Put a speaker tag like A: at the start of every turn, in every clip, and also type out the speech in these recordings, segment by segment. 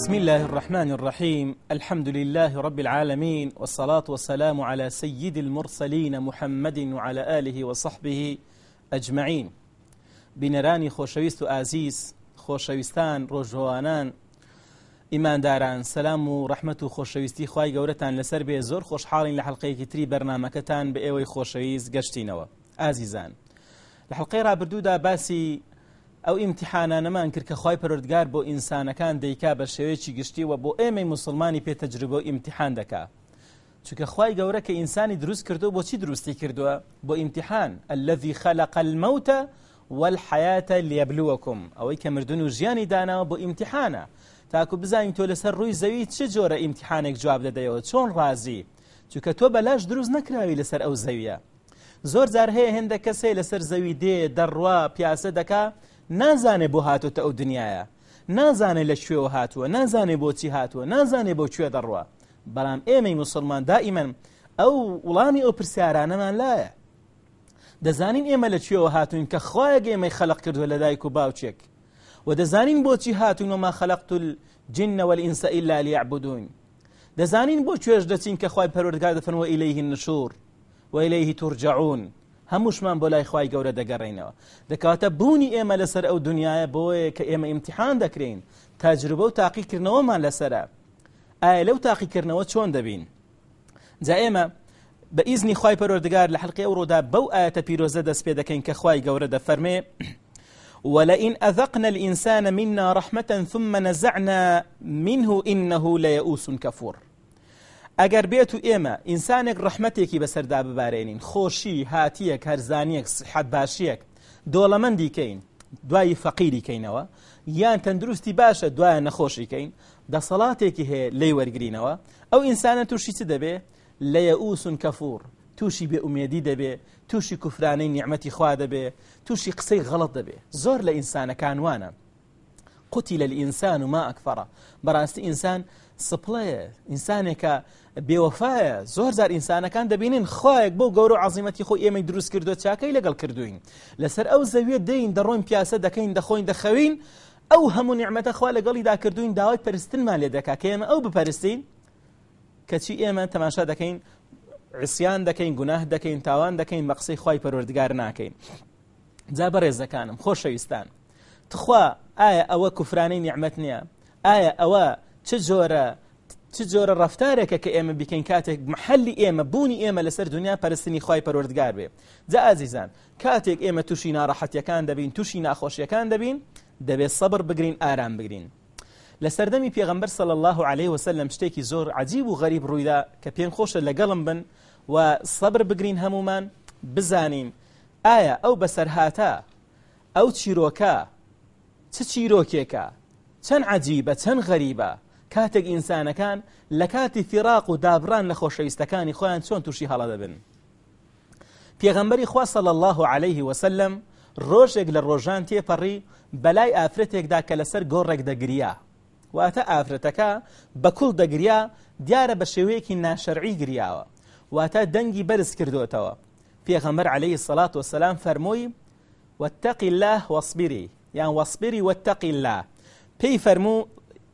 A: بسم الله الرحمن الرحيم. الحمد لله رب العالمين، والصلاة والسلام على سيد المرسلين محمد وعلى آله وصحبه أجمعين. بنراني خوشويست وآزيز، خوشويستان روجوانان إيمان داران، سلام ورحمة خوشويستي خواهي قورتان لسر بيزور خوش حالين لحلقه كتري برنامجتان بأيوي خوشويست قشتينوا. آزيزان، لحلقه رابردودا باسي ئەو ئیمتیحانانەمان کرد کە خوای پەروەردگار بۆ ئینسانەکان دەیکا بە شێوەیەکی گشتی و بۆ ئێمەی موسڵمانی پێتەجروبە و ئیمتیحان دەکا. چونکە خوای گەورە کە ئینسانی دروست کردو بۆچی دروستی کردووە؟ بۆ ئیمتیحان. الذي خلق الموت والحياة ليبلوكم، ئەوەی کە مردن و ژیانی داناوە بۆ ئیمتیحانە، تاکو بزانین تۆ لەسەر ڕووی زەوی چه جۆرە ئیمتیحانێک جواب دەدەیەوە، چۆن ڕازی، چونکە تۆ بەلاش دروست نەکراوی لەسەر ئەو زەویە. زۆر جار هەیە هێندە کەسێ لەسەر زەوی دێ دەڕوا پیاسە دەکا، نازانێ بۆ هاتوتە ئەو دنیاە، نازانێ لە کوێوە هاتووە، نازانێ بۆچی هاتووە، نازانێ بۆ کوێ دەڕوا. بەڵام ئێمەی موسڵمان دائیمەن ئەو وڵامی ئەو پرسیارانەمان لایە. دەزانین ئێمە لە کوێوە هاتوین کە خوایەک ئێمەی خەلق کردووە لە دایک و باوچێک، و دەزانین بۆچی هاتوین وما خەلقت الجن والئنس إلا ليعبدون. دەزانین بۆ کوێش دەچین کە خوای پەروەردگار دەفەرمووە إليه النشور وإليه ترجعون، هەمووشمان بۆ لای خوای گەورە دەگەڕێنەوە. دەکاتە بوونی ئێمە لەسەر ئەو دنیاە بۆیە کە ئێمە ئیمتیحان دەکرێن، تاجروبە و تاقیکردنەوەمان لەسەرە. ئایا لەو تاقیکردنەوە چۆن دەبین؟ جا ئێمە بە ئیزنی خوای پەروەردگار لە حەلقەی ئەوڕۆدا بەو ئایەتە پیرۆزە دەست پێ دەکەین کە خوای گەورە دەفەرمێ: ولئن أذقنا الإنسان منا رحمة ثم نزعنا منه إنه ليئوس كفور. ئەگەر بێت و ئێمە ئینسانێک ڕەحمەتێکی بەسەردا ببارێنین، خۆشی، هاتیەک، هەرزانیەک، سحەت باشیەک، دۆڵەمەندی کەین، دوایی فەقیری کەینەوە، یان تەندروستی باشە دوایە نەخۆشی کەین، دەسەڵاتێکی هەیە لێی وەرگرینەوە، ئەو ئینسانە تووشی چ دەبێ؟ لەیەئوس کەفور، تووشی بێئومێدی دەبێ، تووشی کوفرانەی نیعمەتی خوا دەبێ، تووشی قسەی غەڵەت دەبێ. زۆر لە ئینسانەکان وانە. قتل الإنسان ما أكفره. بەڕاستی ئینسان سپڵەیە، ئینسانێکە بێوەفایە. زۆر جار ئینسانەکان دەبینین خوایەک بۆ گەورە و عەزیمەتی خۆی ئێمەی دروست کردووە، چاکەی لەگەڵ کردوین، لەسەر ئەو زەویە دەین، دەڕۆین پیاسە دەکەین، دەخۆین، دەخەوین، ئەو هەموو نیعمەتە خوا لەگەڵیدا کردوین، داوای پەرستنمان لێ دەکا کە ئێمە ئەو بپەرستین، کەچی ئێمە تەماشا دەکەین، عیسیان دەکەین، گوناه دەکەین، تاوان دەکەین، بە قسەی خوای پەروەردگار ناکەین. جا بەڕێزەکانم، خۆشەویستان، تخوا ئایا ئەوە کوفرانەی نیعمەت نییە؟ ئایا ئەوە چ جۆرە ڕەفتارێکە کە ئێمە بکەین کاتێک محەلی ئێمە، بوونی ئێمە لەسەر دنیا پەرستنی خوای پەروەردگار بێ؟ جا ئازیزان، کاتێک ئێمە تووشی ناڕەحەتیەکان دەبین، تووشی ناخۆشیەکان دەبین، دەبێت سەبر بگرین، ئارام بگرین. لە سەردەمی پێغەمبەر صلی الله عليه وسلم شتێکی زۆر عەجیب و غەریب ڕوویدا کە پێم خۆشە لەگەڵم بن و سەبر بگرین، هەمومان بزانین ئایا ئەو بەسەرهاتە، ئەو چیرۆکە چ چیرۆکێکە، چەند عەجیبە، چەند غەریبە، کاتێک ئینسانەکان لە کاتی فیراق و دابڕان لە خۆشەویستەکانی خۆیان چۆن تووشی هەڵە دەبن. پێغەمبەری خوا صلی الله عليه وسلم ڕۆژێک لە ڕۆژان تێپەڕی بەلای ئافرەتێکدا کە لەسەر گۆڕێک دەگریا، واتە ئافرەتەکە بە کوڵ دەگریا، دیارە بە شێوەیەکی ناشەرعی گریاوە، واتە دەنگی بەرز کردوتەوە. پێغەمبەر عليه الصلاة والسلام فەرمووی: واتقی الله واصبری، یان واصبری واتقی الله. پێی فەرموو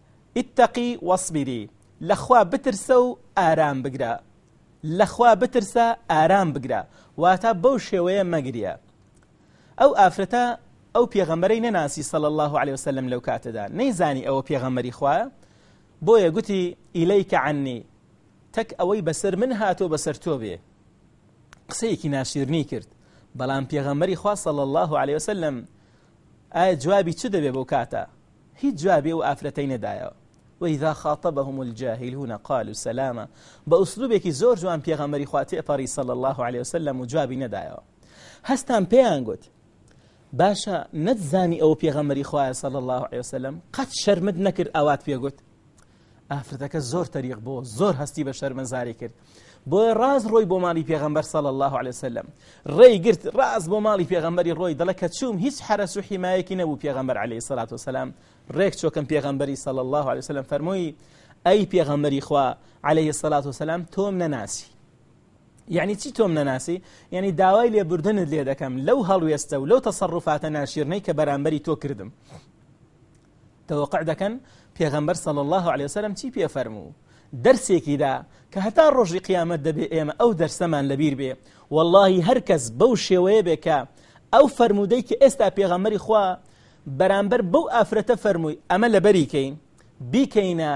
A: اتقی واصبری، لەخوا بترسە و ئارام بگرە، لەخوا بترسە ئارام بگرە، واتە بەو شێوەیە مەگریە. ئەو ئافرەتە ئەو پێغەمبەرەی نەناسی صلی الله عليه وسلم لەو کاتەدا، نەیزانی ئەوە پێغەمبەری خوایە، بۆیە گوتی ئیلەیکە عنی، تەک ئەوەی بەسەر من هاتۆ بەسەر تۆ بێ. قسەیەکی ناشیرنی کرد، بەڵام پێغەمبەری خوا صلی الله عليه وسلم ئایا جوابی چ دەبێ بەو کاتە؟ هیچ جوابی و ئافرەتەی نەدایەوە. وإذا خاطبهم الجاهلون قالوا سلاما. بأسلوبێکی زۆر جوان پێغەمبەری خوا تێپەڕی صلی الله عليه وسلم و جوابی نەدایەوە. هەستان پێیان گوت باشە نەتزانی ئەوە پێغەمبەری خوایە صلی الله عليه وسلم، قەت شەرمت نەکرد ئەوات پێگوت؟ ئافرەتەکە زۆر تەریق بۆ، زۆر هەستی بە شەرمەزاری کرد، بۆیە ڕاز ڕۆی بۆ ماڵی پێغەمبەر صلی الله عليه وسلم، ڕێی گرت ڕاز بۆ ماڵی پێغەمبەری ڕۆی، دەڵێ کە چووم هیچ حرەس و حیمایەکی نەبوو پێغەمبەر عليه الصلاة والسلام. ڕێک چۆکەم پێغەمبەری صلی الله عليه وسلم فەرمووی: ئەی پێغەمبەری خوا عليه الصلاة والسلام، تۆم نەناسی. یعنی چی تۆم نەناسی؟ یعنی داوای لێبوردنت لێ دەکەم لەو هەڵوێستە و لەو تەسەڕوفاتە ناشیرنەی کە بەرامبەری تۆ کردم. توقع دەکەن پێغەمبەر صلی الله عليه وسلم چی پێ فەرموو دەرسێکی دا کە هەتا ڕۆژی قیامەت دەبێ ئێمە ئەو دەرسەمان لەبیر بێ واللهی هەر کەس بەو شێوەیە بێ کە ئەو فەرمودەی کە ئێستا پێغەمبەری خوا بەرامبەر بەو ئافرەتە فەرمووی ئەمە لەبەری کەین بیکەینە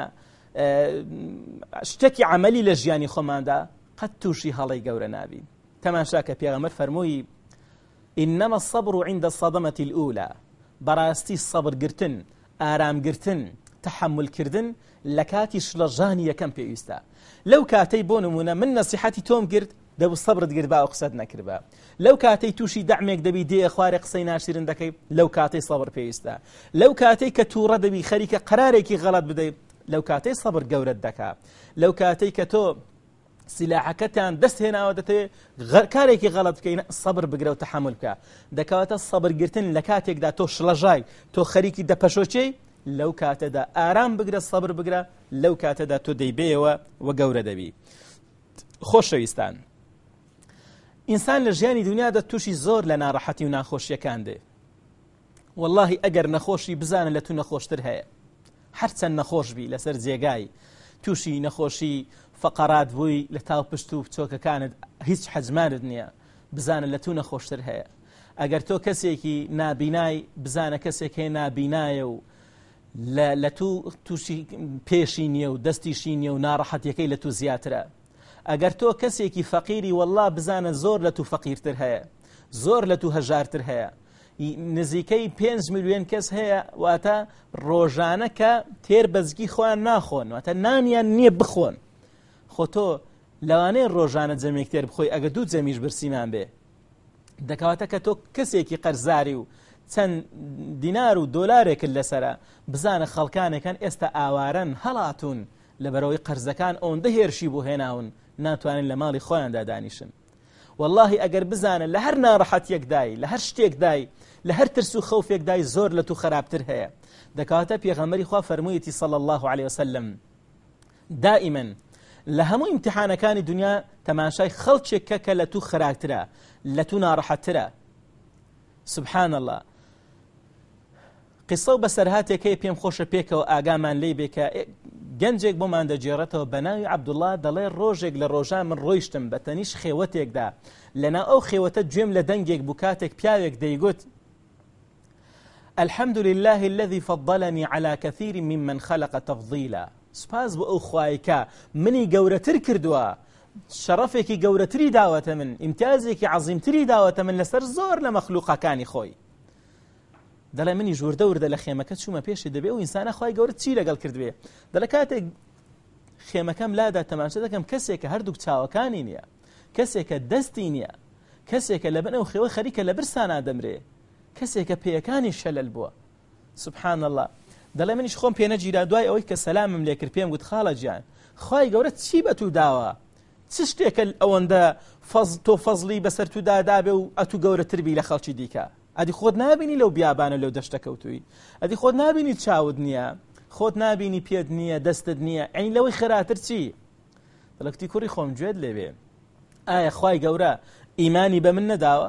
A: شتێکی عملی لە ژیانی خۆماندا قەت تووشی هەڵەی گەورە نابین تەماشا کە پێغەمبەر فەرمووی إنما الصبر عند الصدمة الأولى بەڕاستی سەبرگرتن ئارامگرتن تحملکردن لە کاتی شڵەژانی یەکەم پێویستە لەو کاتەی بۆ نمونە من نەسیحەتی تۆم کرد دەبوو سەبرت گرت با قسەت نەکردبا لەو کاتەی تووشی دەعمێک دەبی دێ خوارێ قسەی ناشرین دەکەی لەو کاتەی سەبر پێویستە لەو کاتەی کە تووڕە دەبی خەریکە قەرارێکی غەڵەت بدەیت لەو کاتەی سەبر گەورەت دەکا لەو کاتەی کە تۆ سلاحەکەتان دەست هێناوە دەتەوێت کارێکی غەڵەت بکەین سەبر بگرە و تەحمل بکە دەکەواتە سەبرگرتن لە کاتێکدا تۆ شڵەژای تۆ خەریکی دەپەشۆچەی لەو کاتەدا ئارام بگرە سەبر بگرە لەو کاتەدا تۆ دەیبێەوە و گەورە دەبی خۆشەویستان ئینسان لە ژیانی دنیادا تووشی زۆر لە ناڕەحەتی و ناخۆشیەکان دێ واللهی ئەگەر نەخۆشی بزانە لە تو نەخۆشتر هەیە هەرچەند نەخۆش بی لەسەر جێگای تووشی نەخۆشی فقرات بووی لە تاو پشت و بچۆکەکانت هیچ حەجمانت نییە بزانە لە تو نەخۆشتر هەیە ئەگەر تۆ کەسێکی نابینای بزانە کەسێک هەیە نابینایە و لە تووشی پێشی نییە و دەستیشی نییە و ناڕەحەتیەکەی لە تو زیاترە ئەگەر تۆ کەسێکی فەقیری والله بزانە زۆر لە تو فەقیرتر هەیە زۆر لە تو هەژارتر هەیە نزیکەی 5 ملیۆن کەس هەیە واتە ڕۆژانە کە تێر بەزگی خۆیان ناخۆن واتە نانیان نییە بخۆن خۆ تۆ لەوانەیە ڕۆژانە جەمێک تێر بخۆی ئەگە دوو جەمیش برسیمان بێ دەکەواتە کە تۆ کەسێکی قەرزاری و چەند دینار و دۆلارێکت لەسرە بزانە خەڵکانێکان ئێستا ئاوارەن هەڵاتون لەبەرەوەی قەرزەکان ئەوەندە هێرشی بۆ هێناون ناتوانن لە ماڵی خۆیاندا دانیشن واللهی ئەگەر بزانە لە هەر ناڕەحەتیەکدای لە هەر شتێکدای لە هەر ترس و خەوفێکدای زۆر لە تو خراپتر هەیە دەکەواتە پێغەمبەری خوا فەرموویەتی صلی الله عليه وسلم دائما لە هەموو ئیمتیحانەکانی دنیا تەماشای خەڵکێکە کە لە تو خراپترە لە تو ناڕەحەتترە سبحان الله قسە و بەسەرهاتێکەیە پێم خۆشە پێکەوە ئاگامان لێی بێکە گەنجێک بۆمان دەجێڕێتەوە بە ناوی عەبدوڵڵا دەڵێ ڕۆژێک لە ڕۆژان من ڕۆیشتم بە تەنیش خێوەتێکدا لەناو ئەو خێوەتە گوێم لە دەنگێک بوو کاتێک پیاوێک دەیگوت الحمد لله الذي فضلني على كثير ممن خلق تفضيلا سپاس بۆ ئەو خوایکە منی گەورەتر کردووە شەڕەفێکی گەورەتری داوەتە من ئیمتیازێکی عەزیمتری داوەتە من لەسەر زۆر لە مەخلوقەکانی خۆی دەڵێ منی ژووردە وردە لە خێمەکە چوومە پێشی دەبێ و ئینسانە خوای گەورە چی لەگەڵ کردوێ دەڵێ کاتێک خێمەکەم لادا تەماشا دەکەم کەسێکە هەردووک چاوەکانی نییە کەسێکە دەستی نییە کەسێکە لە بن ئەو خێوە خەریکە لە برسانە دەمرێ کەسێکە پێیەکانی شەلەل بووە سبحان الله دەڵێ منیش خۆم پێ نەگیرا دوای ئەوەی کە سەلامم لێ کرد پێم گوت خاڵە گیان خوای گەورە چی بە تو داوە چ شتێکە ئەوەندە تۆ فەزلی بەسەر تو دادابێ و ئەتو گەورەتر بی لە خەڵکی دیکە ئەدی خۆت نابینی لەو بیابانە لەو دەشتەکەوتووی ئەدی خۆت نابینی چاود نییە خۆت نابینی پێت نییە دەستت نییە ئەین لەوەی خێراتر چی دڵکتی کوڕی خۆم گوێت لێبێ ئایا خوای گەورە ئیمانی بە من نەداوە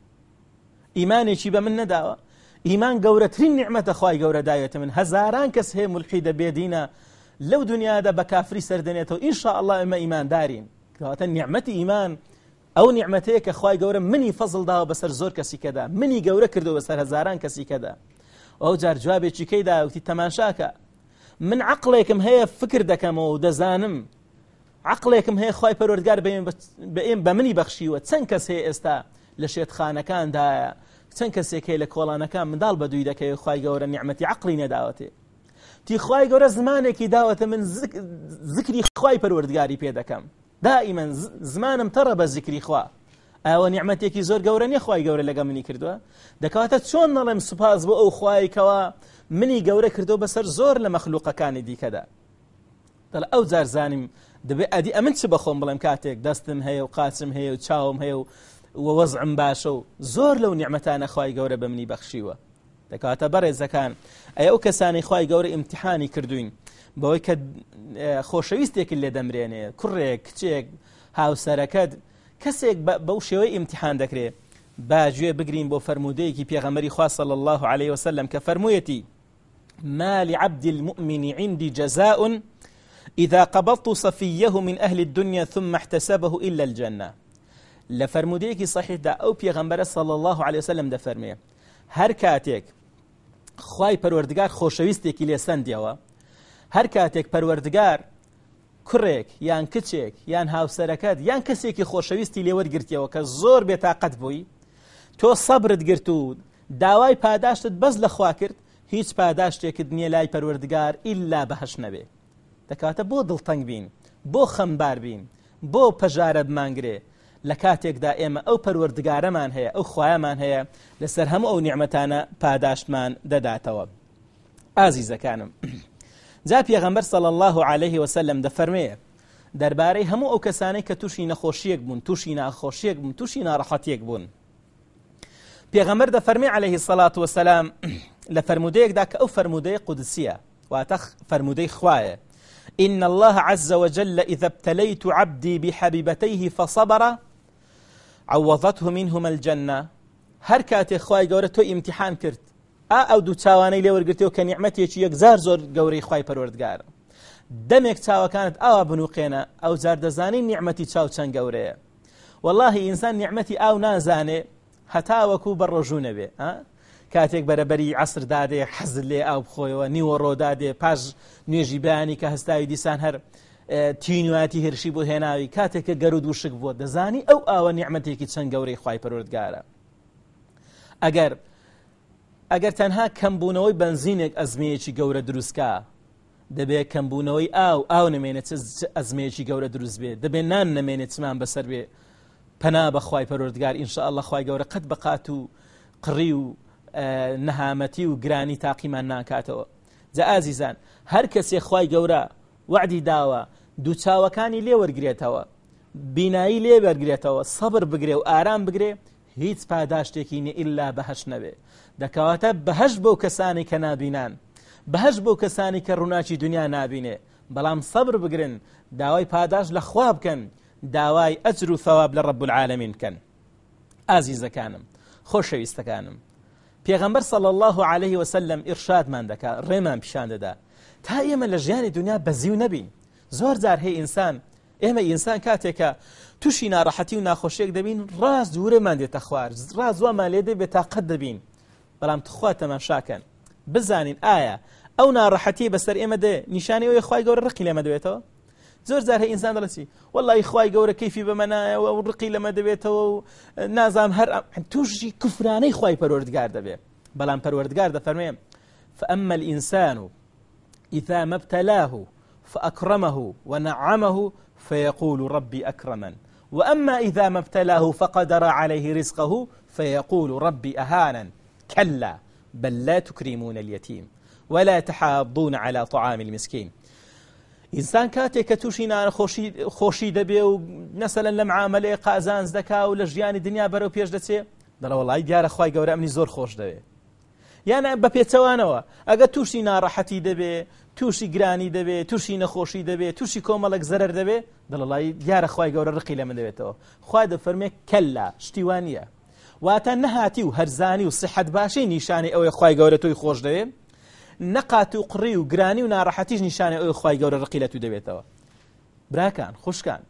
A: ئیمانێکی بە من نەداوە ئیمان گەورەترین نیعمەتە خوای گەورە دایەتە من هەزاران کەس هەیە مولحیدە بێدینە لەو دنیادا بە کافری سەردەنێتەوە ئینشاءالله ئێمە ئیماندارین کەواتە نیعمەتی ئیمان ئەو نیعمەتەیە کە خوای گەورە منی فەزڵ داوە بەسەر زۆر کەسی کەدا منی گەورە کردو بەسەر هەزاران کەسی کەدا ئەو جار جوابێکی کەیدا وتی تەماشاکە من عەقڵێکم هەیە فکر دەکەمەوە و دەزانم عەقڵێکم هەیە خوای پەروەردگار بە منی بەخشیوە چەند کەس هەیە ئێستا لە شێتخانەکاندایە چەند کەسێک هەیە لە کۆڵانەکان منداڵ بە دووی دەکەوێت خوای گەورە نیعمەتی عەقڵی نەداوەتێ تی خوای گەورە زمانێکی داوەتە من ذکری خوای پەروەردگاری پێ دەکەم دائما زمانم تەڕە بە ذکری خوا ئەوە نیعمەتێکی زۆر گەورە نیە خوای گەورە لەگە منی کردووە دەکەواتە چۆن نەڵێم سوپاس بۆ ئەو خوایکەوە منی گەورە کردو بەسەر زۆر لە مەخلوقەکانی دیکەدا دەڵێ ئەو جار زانیم دەبێ ئەدی ئەمن چ بەخۆم بڵێم کاتێک دەستم هەیە و قاچم هەیە و چاوم هەیە و وەزعم باشە و زۆر لەو نیعمەتانە خوای گەورە بە منی بەخشیوە دەکەواتە بەڕێزەکان ئەو کەسانی خوای گەورە ئیمتیحانی کردوین بەوەی کە خۆشەویستێک لێ دەمرێنێ کوڕێک کچێک هاوسەرەکەت کەسێک بەو شێوەی ئیمتیحان دەکرێت باگوێ بگرین بۆ فەرمودەیەکی پێغەمبەری خوا صلی الله عليه وسلم کە فەرموویەتی ما لعبد المؤمن عندي جزاء إذا قبضت صفيه من أهل الدنيا ثم احتسبه إلا الجنة. لفرموديكي صحيح دا أو پیغمبر صلى الله عليه وسلم دا فرميه هر کاتێک خوای پەروەردگار خۆشەویستێکی لێسەندیەوە، هەر کاتێک پەروەردگار کوڕێک یان کچێک یان هاوسەرەکەت یان کەسێکی خۆشەویستی لێوەرگرتیەوە کە زۆر بێتاقەت بووی، تۆ سەبرت گرت و داوای پاداشتت بەس لە خوا کرد، هیچ پاداشتێکت نییە لای پەروەردگار ئیلا بەهەشت نەبێ. دەکاتە بۆ دڵتەنگ بین، بۆ خەمبار بین، بۆ پەژارە بمانگرێ لە کاتێکدا ئێمە ئەو پەروەردگارەمان هەیە، ئەو خوایەمان هەیە، لەسەر هەموو ئەو نیعمەتانە پاداشتمان دەداتەوە. ئازیزەکانم، جا پێغەمبەر صلی الله عليه وسلم دەفەرمێ دەربارەی هەموو ئەو کەسانەی کە تووشی نەخۆشیەک بوون، تووشی ناخۆشیەک بوون، تووشی ناڕەحەتیەک بوون، پێغەمبەر دەفەرمێ عليه الصلاة والسلام لە فەرمودەیەکدا کە ئەو فەرمودەیە قودسیە، واتە فەرمودەی خوایە: إن الله عز وجل إذا ابتليت عبدي بحبيبتيه فصبر عوضته منهما الجنة. هر کاتێ خوای گەورە تۆ ئیمتیحان کرد، ئەو دوو چاوانەی لێوەرگرتەوە کە نیعمەتێکی یەکزار زۆر گەورەی خوای پەروەردگارە، دەمێک چاوەکانت ئاوا بنووقێنە، ئەو جار دەزانی نیعمەتی چاو چەند گەورەیە. واللهی ئینسان نیعمەتی ئاو نازانێ هەتا وەکوو بەڕۆژوو نەبێ. کاتێک بەرەبەری عەسر دادێ حەزت لێ ئاو بخۆیەوە، نیوەڕۆ دادێ پاش نوێژی بەیانی کە هەستاوی دیسان هەر تینواتی هێرشی بۆ هێناوی، کاتێککە گەرود و شک بووە، دەزانی ئەو ئاوە نیعمەتێکی چەند گەورەی خوای پەروەردگارە. ئەگەر تەنها کەمبوونەوەی بنزینێک ئەزمەیەکی گەورە دروستکە، دەبێت کەمبوونەوەی ئاو نەمێنێت ئەزمەیەکی گەورە دروست بێت، دەبێت نان نەمێنێت چمان بەسەر بێ. پەنا بە خوای پەروەردگار ئینشاءالله خوای گەورە قەت بەقات و قڕی و نەهامەتی و گرانی تاقیمان ناکاتەوە. جا ئازیزان، هەر کەسێ خوای گەورە وعدی داوە دوو چاوەکانی لێ وەرگرێتەوە، بینایی لێ وەرگرێتەوە، سەبر بگرێ و ئارام بگرێ، هیچ پاداشتێکی نێ ئیلا بەهەشت نەبێ. دەکەواتە بەهەشت بەو کەسانی کە نابینان، بەهەشت بەو کەسانی کە ڕووناکی دنیا نابینێ، بەڵام سەبر بگرن، داوای پاداش لە خوا بکەن، داوای ئەجر و ثەواب لە ڕەب العالەمین بکەن. ئازیزەکانم، خۆشەویستەکانم، پێغەمبەر صلی الله عليه وسلم ئیرشادمان دەکات، ڕێمان پیشان دەدا تا ئێمە لە ژیانی دنیا بەزی و نەبین. زۆر جار هەیە ئێمە ئینسان کاتێکە تووشی ناڕەحەتی و ناخۆشیێک دەبین، ڕاز دوورەمان دێتە خوار، ڕاز وامان لێ دەبێت تاقەت دەبین. بەڵام تخوا تەماشاکەن بزانین ئایا ئەو ناڕەحەتی بەسەر ئێمە دێ نیشانی ئەوەیە خوای گەورە ڕقی لێمە دەوێتەوە. زۆر جار هەیە ئینسان دەڵێت وەڵڵی خوای گەورە کەیفی بەمە نایەوە و ڕقی لەمە دەبێتەوە و نازام هەر تووشی کوفرانەی خوای پەروەردگار دەبێت. بەڵام پەروەردگار دەفەرمێ: فأما الإنسان إذا ما ابتلاه فأكرمه ونعمه فيقول ربي أكرمن وأما إذا ما ابتلاه فقدر عليه رزقه فيقول ربي أهانن كلا بل لا تكرمون اليتيم ولا تحاضون على طعام المسكين. ئینسان کاتێک کە تووشی خۆشی دەبێ و نەسەلەن لە معاملەیە قازانز دەکا و لە ژیانی دنیا بەرەو پێش دەچێ، دەڵێ وەڵای دیارە خوای گەورە ئەمنی زۆر خۆش دەوێ. یانە بە پێچەوانەوە ئەگە تووشی ناڕەحەتی دەبێ، تووشی گرانی دەبێ، تووشی نەخۆشی دەبێ، تووشی کۆمەڵک زەرەر دەبێ، دڵڵای دیارە خوای گەورە ڕقی لەمە دەوێتەوە. خوای دەفەرمێ کەلا، شتیوان نییە. واتە نەهاتی و هەرزانی و سحەت باشی نیشانی ئەوەی خوای گەورە تۆی خۆش دەوێ، نەقات و قڕی و گرانی و ناڕەحەتیش نیشانی ئەوەی خوای گەورە ڕقی لە تو دەوێتەوە. براکان، خوشکان،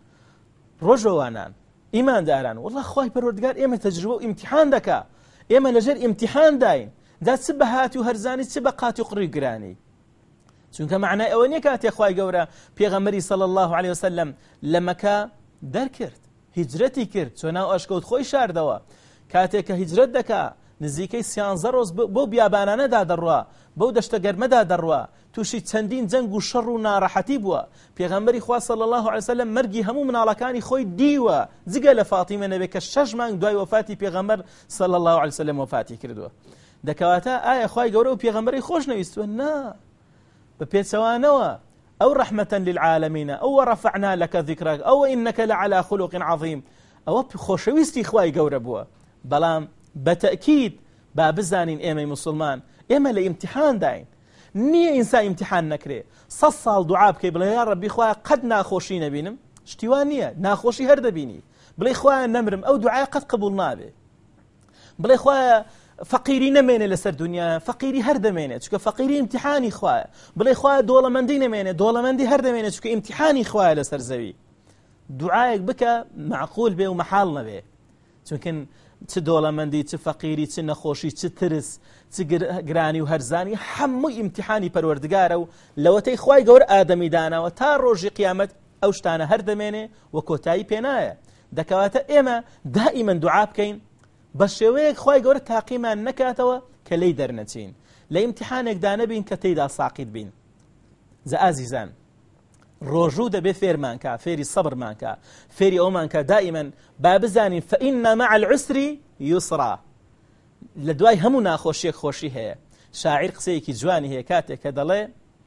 A: ڕۆژەوانان، ئیمانداران، وەڵڵا خوای پەروەردگار ئێمە تەجروبە و ئیمتیحان دەکا، ئێمە لەژێر ئیمتیحان داین، دا چ بەهاتی و هەرزانی چ بە قاتی و قڕی و گرانی. چونکە معنای ئەوە نییە کاتێک خوای گەورە پێغەمبەری صلی الله عليه وسلم لە مەکە دەرکرد، هیجرەتی کرد، چۆ ناو ئەشکەوت خۆی شاردەوە، کاتێک کە هیجرەت دەکا نزیکەی 13 ڕۆژ بۆ بیابانانەدا دەڕوا، بەو دەشتە گەرمەدا دەڕوا، تووشی چەندین جەنگ و شەڕ و ناڕەحەتی بووە. پێغەمبەری خوا صلی الله عليه وسلم مەرگی هەموو مناڵەکانی خۆی دیوە، جگە لە فاتیمە نەبێ کە 6 مانگ دوای وفاتی پێغەمبەر صلی الله عليه وسلم وفاتی کردووە. دەکەواتە ئایا خوای گەورە و پێغەمبەری خۆش نەویستوە؟ نا، بە پێچەوانەوە ئەو ڕەحمەتەن للعالەمینە، ئەوە ڕەفەعنا لەکە ذیکرەک، ئەوە ئینەکە لەعەلا خولوق عەظیم، ئەوە خۆشەویستی خوای گەورە بووە. بەڵام بەتەئکید با بزانین ئێمەی مسلمان ئێمە لە ئیمتیحان داین، نییە ئینسان ئیمتیحان نەکرێ 100 ساڵ دوعا بکەی بڵێ یا ڕەبی خوایە قەت ناخۆشی نەبینم، شتیوان نییە، ناخۆشی هەر دەبینی، بڵێ خوایە نەمرم، ئەو دوعای قەت قبول نابێ. بڵێ خوایە فقیری نمێنێ لەسەر دنیا، فقیری هەر دەمێنێت، چونکە فقیری امتحانی خوایە. بڵێ خوایە دۆڵەمەندی نەمێنێت، دۆڵەمەندی هەر دەمێنێت، چونکە امتحانی خوایە لەسەر زەوی. دوعایەک بکە معقول بێ و مەحاڵ نەبێ، چونکە چ دۆڵەمەندی، چ فەقیری، چ نەخۆشی، چ ترس، چ گرانی و هەرزانی هەمووی امتحانی پەروەردگارە و لەوەتەی خوای گەورە ئادەمی داناوە تا ڕۆژی قیامەت ئەو شتانە هەر دەمێنێ و کۆتایی پێنایە. دەکەواتە ئێمە دائیمەن دوعا بکەین بە شێوەیەک خوای گەورە تاقیمان نەکاتەوە کە لێی دەرنەچین، لە امتحانێکدا نەبین کە تێیدا ساقیت بین. زە ئازیزان، ڕۆژوو دەبێ فێرمانکە، فێری سەبرمانکە، فێری ئەومانکە دائیمەن با بزانین فإن مع العسر يسرا. لە دوای هەموو ناخۆشیەک خۆشی هەیە. شاعیر قسەیەکی جوانی هەیە کاتێک کە دەڵێ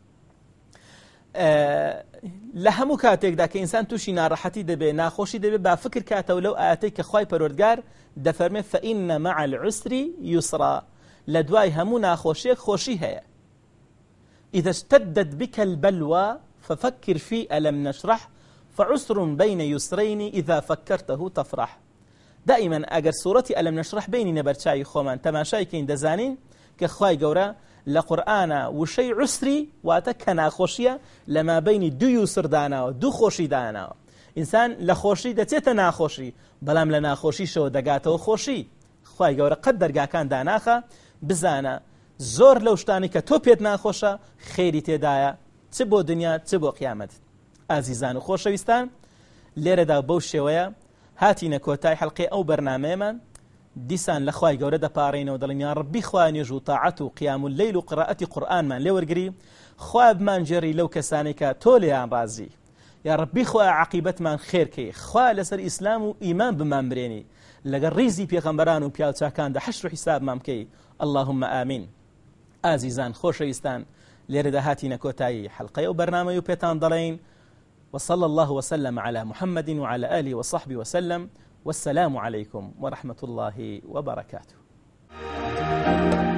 A: لە هەموو کاتێکدا کە ئینسان تووشی ناڕەحەتی دەبێ، ناخۆشی دەبێ، با فکر کاتەوە لەو ئاەتەی کە خوای پەروەردگار دەفەرمێ فإن مع العسر يسرا، لە دوای هەموو ناخۆشیەک خۆشی هەیە. إذا اشتدت بك البلوى ففكر في ألم نشرح فعسر بين يسرين إذا فكرته تفرح. دائما أجر سورة ألم نشرح بيني نبرشاي خومان تماشاي كين دزانين كخواي جورا لقرآن وشي عسري واتكنا خوشية لما بين دو يسر دانا ودو خوشي دانا. إنسان لخوشي دتيتنا خوشي بلام لنا خوشي شو دقاته خوشي. خواي جورا قدر جا كان داناخا بزانا زور لو شتاني كتوبيت ناخوشا خيري تدايا تبو دنيا تبو قيامت. عزيزان وخوشويستان لێرەدا بەو شێوەیە هاتینە کۆتای حەڵقەی ئەو بەرنامەیەمان. دیسان لە خوای گەورە دەپاڕێنەوە دەڵێن یا ڕەبی خوا نوێژ و تاعەت و قیام اللەیل و قڕائەتی قورئانمان لێ وەرگری، خوا بمانجێڕی لەو کەسانێک کە تۆ لێیان ڕازی. یا ڕەبی خوا عەقیبەتمان خێرکەی، خوا لەسەر ئیسلام و ئیمان بمان برێنی، لەگەڵ ڕیزی پێغەمبەران و پیاوچاکاندا حەشر و حیسابمان بکەی. اللهم ئامین. ئازیزان خۆشەویستان، لێرەدا هاتینە کۆتایی حەڵقەی ئەو بەرنامەی و پێتان دەڵێین وصلى الله وسلم على محمد وعلى آله وصحبه وسلم، والسلام عليكم ورحمة الله وبركاته.